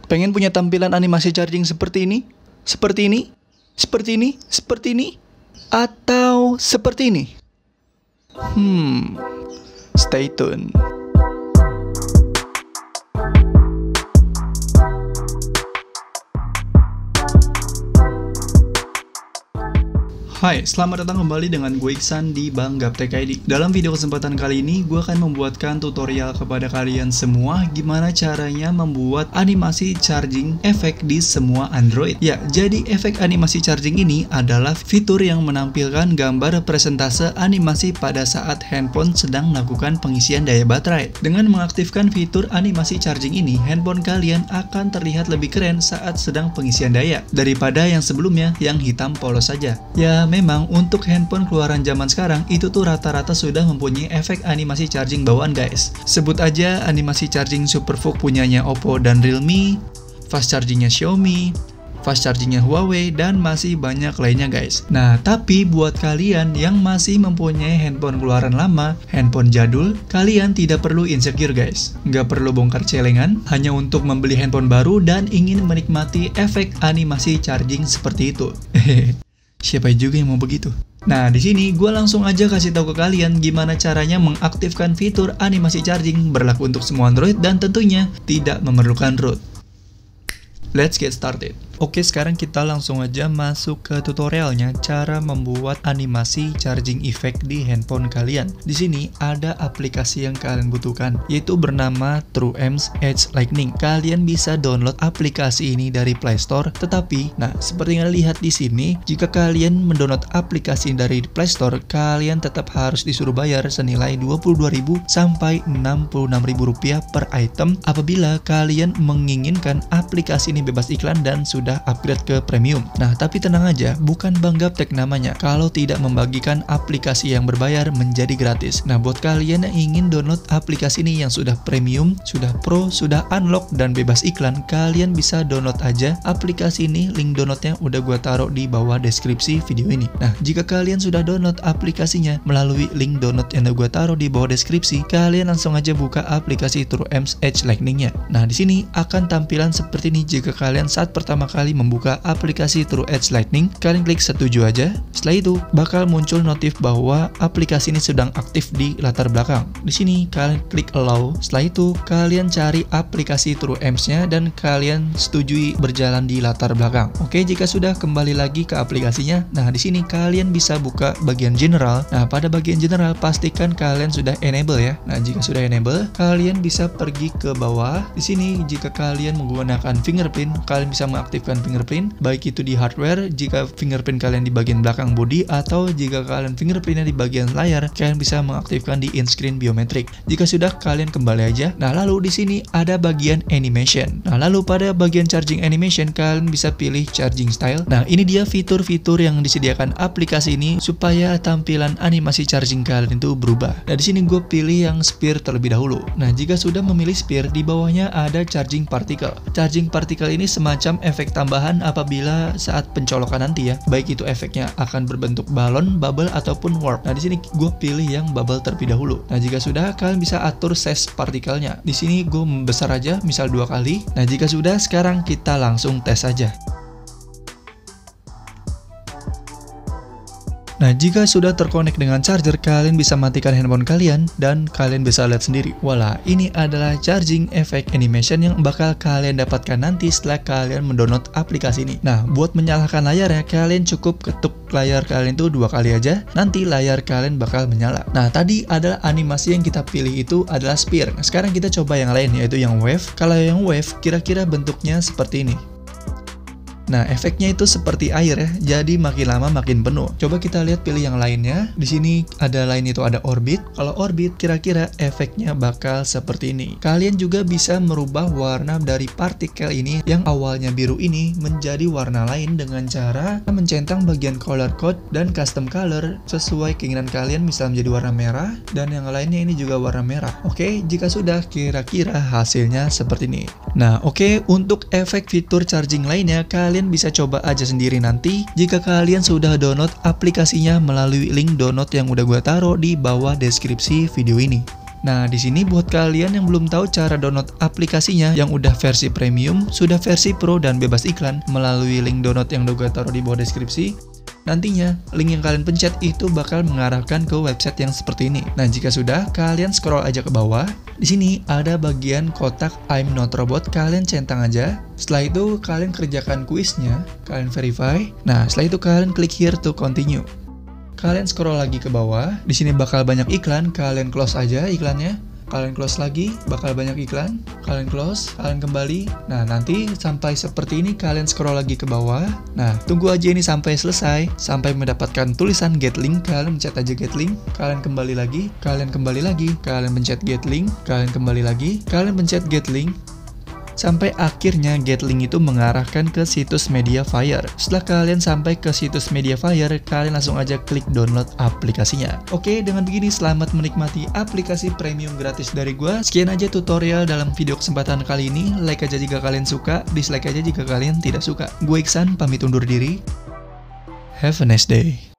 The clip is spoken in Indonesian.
Pengen punya tampilan animasi charging seperti ini? Seperti ini? Seperti ini? Seperti ini? Atau seperti ini? Stay tune. Hai, selamat datang kembali dengan gue Iksan di Bang Gaptek ID. Dalam video kesempatan kali ini, gue akan membuatkan tutorial kepada kalian semua gimana caranya membuat animasi charging efek di semua Android. Ya, jadi efek animasi charging ini adalah fitur yang menampilkan gambar presentase animasi pada saat handphone sedang melakukan pengisian daya baterai. Dengan mengaktifkan fitur animasi charging ini, handphone kalian akan terlihat lebih keren saat sedang pengisian daya daripada yang sebelumnya yang hitam polos saja. Ya, memang untuk handphone keluaran zaman sekarang itu tuh rata-rata sudah mempunyai efek animasi charging bawaan guys. Sebut aja animasi charging Superfook punyanya Oppo dan Realme, fast chargingnya Xiaomi, fast chargingnya Huawei, dan masih banyak lainnya guys. Nah, tapi buat kalian yang masih mempunyai handphone keluaran lama, handphone jadul, kalian tidak perlu insecure guys. Nggak perlu bongkar celengan hanya untuk membeli handphone baru dan ingin menikmati efek animasi charging seperti itu. Siapa juga yang mau begitu? Nah, di sini gue langsung aja kasih tahu ke kalian gimana caranya mengaktifkan fitur animasi charging berlaku untuk semua Android dan tentunya tidak memerlukan root. Let's get started. Oke, sekarang kita langsung aja masuk ke tutorialnya cara membuat animasi charging effect di handphone kalian. Di sini ada aplikasi yang kalian butuhkan, yaitu bernama TrueEms Edge Lightning. Kalian bisa download aplikasi ini dari Play Store. Tetapi, nah seperti yang lihat di sini, jika kalian mendownload aplikasi dari Play Store, kalian tetap harus disuruh bayar senilai 22.000 sampai 66.000 rupiah per item apabila kalian menginginkan aplikasi ini bebas iklan dan sudah upgrade ke premium. Nah, tapi tenang aja, bukan Bang Gaptek namanya kalau tidak membagikan aplikasi yang berbayar menjadi gratis. Nah, buat kalian yang ingin download aplikasi ini yang sudah premium, sudah pro, sudah unlock dan bebas iklan, kalian bisa download aja aplikasi ini. Link downloadnya udah gua taruh di bawah deskripsi video ini. Nah, jika kalian sudah download aplikasinya melalui link download yang gua taruh di bawah deskripsi, kalian langsung aja buka aplikasi TrueEms Edge Lightning-nya. Nah, di sini akan tampilan seperti ini jika kalian saat pertama kali membuka aplikasi TrueEms Lightning. Kalian klik setuju aja. Setelah itu bakal muncul notif bahwa aplikasi ini sedang aktif di latar belakang. Di sini kalian klik allow. Setelah itu kalian cari aplikasi TrueEms-nya dan kalian setujui berjalan di latar belakang. Oke, jika sudah kembali lagi ke aplikasinya. Nah, di sini kalian bisa buka bagian general. Nah, pada bagian general pastikan kalian sudah enable ya. Nah, jika sudah enable, kalian bisa pergi ke bawah. Di sini jika kalian menggunakan fingerprint, kalian bisa mengaktifkan fingerprint, baik itu di hardware jika fingerprint kalian di bagian belakang body, atau jika kalian fingerprintnya di bagian layar, kalian bisa mengaktifkan di in-screen biometrik. Jika sudah, kalian kembali aja. Nah, lalu di sini ada bagian animation. Nah, lalu pada bagian charging animation, kalian bisa pilih charging style. Nah, ini dia fitur-fitur yang disediakan aplikasi ini supaya tampilan animasi charging kalian itu berubah. Nah, di sini gue pilih yang spear terlebih dahulu. Nah, jika sudah memilih spear, di bawahnya ada charging particle. Charging particle ini semacam efek tambahan apabila saat pencolokan nanti ya, baik itu efeknya akan berbentuk balon, bubble ataupun warp. Nah, di sini gue pilih yang bubble terlebih dahulu. Nah, jika sudah, kalian bisa atur size partikelnya. Di sini gue membesar aja, misal 2 kali. Nah, jika sudah, sekarang kita langsung tes aja. Nah, jika sudah terkonek dengan charger, kalian bisa matikan handphone kalian dan kalian bisa lihat sendiri. Walah, ini adalah charging effect animation yang bakal kalian dapatkan nanti setelah kalian mendownload aplikasi ini. Nah, buat menyalakan layarnya, kalian cukup ketuk layar kalian itu 2 kali aja, nanti layar kalian bakal menyala. Nah, tadi adalah animasi yang kita pilih itu adalah spear. Nah, sekarang kita coba yang lain, yaitu yang wave. Kalau yang wave, kira-kira bentuknya seperti ini. Nah, efeknya itu seperti air ya, jadi makin lama makin penuh. Coba kita lihat pilih yang lainnya. Di sini ada lain itu ada orbit. Kalau orbit kira-kira efeknya bakal seperti ini. Kalian juga bisa merubah warna dari partikel ini yang awalnya biru ini menjadi warna lain dengan cara mencentang bagian color code dan custom color sesuai keinginan kalian, misal menjadi warna merah dan yang lainnya ini juga warna merah. Oke, jika sudah kira-kira hasilnya seperti ini. Nah, oke, untuk efek fitur charging lainnya kalian bisa coba aja sendiri nanti jika kalian sudah download aplikasinya melalui link download yang udah gue taruh di bawah deskripsi video ini. Nah, di sini buat kalian yang belum tahu cara download aplikasinya yang udah versi premium, sudah versi pro dan bebas iklan melalui link download yang udah gue taruh di bawah deskripsi. Nantinya, link yang kalian pencet itu bakal mengarahkan ke website yang seperti ini. Nah, jika sudah, kalian scroll aja ke bawah. Di sini ada bagian kotak I'm not robot, kalian centang aja. Setelah itu, kalian kerjakan kuisnya, kalian verify. Nah, setelah itu kalian klik here to continue. Kalian scroll lagi ke bawah. Di sini bakal banyak iklan, kalian close aja iklannya. Kalian close lagi, bakal banyak iklan. Kalian close, kalian kembali. Nah, nanti sampai seperti ini kalian scroll lagi ke bawah. Nah, tunggu aja ini sampai selesai. Sampai mendapatkan tulisan get link, kalian pencet aja get link. Kalian kembali lagi, kalian kembali lagi. Kalian pencet get link, kalian kembali lagi. Kalian pencet get link. Sampai akhirnya get link itu mengarahkan ke situs Mediafire. Setelah kalian sampai ke situs Mediafire, kalian langsung aja klik download aplikasinya. Oke, dengan begini selamat menikmati aplikasi premium gratis dari gua. Sekian aja tutorial dalam video kesempatan kali ini. Like aja jika kalian suka, dislike aja jika kalian tidak suka. Gue Iksan, pamit undur diri. Have a nice day.